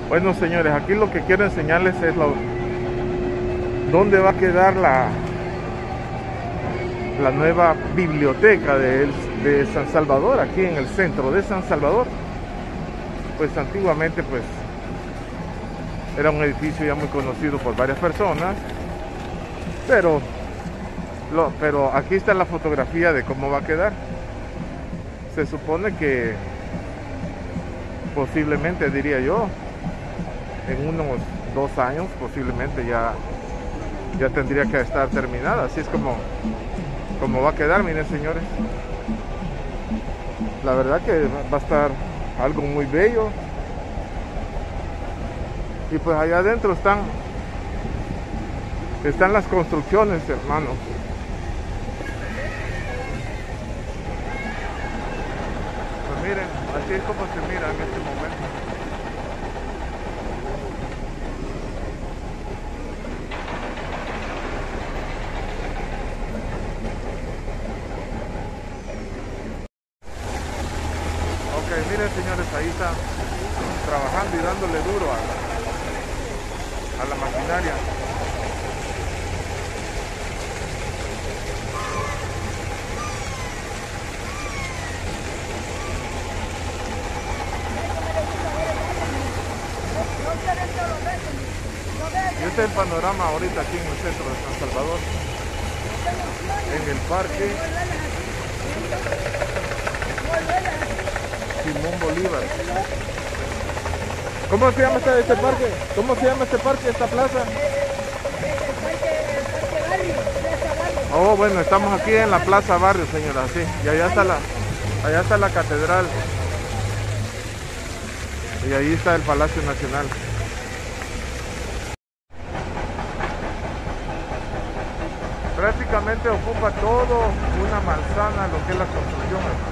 Bueno, señores, aquí lo que quiero enseñarles es dónde va a quedar la nueva biblioteca de San Salvador, aquí en el centro de San Salvador. Pues antiguamente pues era un edificio ya muy conocido por varias personas, pero aquí está la fotografía de cómo va a quedar. Se supone que posiblemente, diría yo, en unos 2 años posiblemente ya tendría que estar terminada. Así es como va a quedar. Miren, señores, la verdad que va a estar algo muy bello. Y pues allá adentro están las construcciones, hermano. Pues miren, así es como se mira en este momento. Ok, miren, señores, ahí está trabajando y dándole duro a la maquinaria. Y este es el panorama ahorita aquí en el centro de San Salvador, en el parque Simón Bolívar. ¿Cómo se llama este parque? ¿Cómo se llama este parque, esta plaza? Oh, bueno, estamos aquí en la Plaza Barrio, señora, sí. Y allá está la catedral. Y ahí está el Palacio Nacional. Prácticamente ocupa todo una manzana lo que es la construcción.